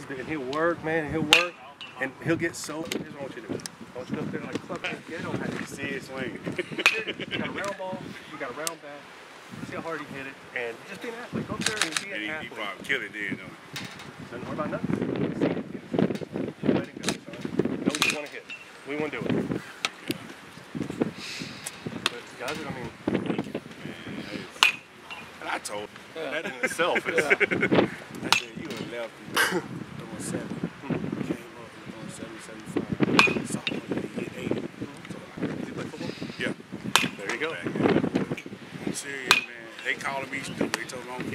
and he'll work, man, and he'll work, and he'll get so. Here's what I want you to do. I want you to go up there and like club it. Yeah, don't have to see it swing. You got a round ball, you got a round bat. See how hard he hit it, and just be an athlete. Go up there and be an athlete. He probably kill it then, though. Doesn't worry about nothing. Let it go, son. Know what you want to hit. We want to do it. But guys, I mean, and I told that in itself is. I said, you a lefty. Throwing 7. Came up and throwing 7, 75. Sophomore year, he hit 80. Did you play football? Yeah. There you go. I'm serious, man. They calling me stupid. They told me I don't care.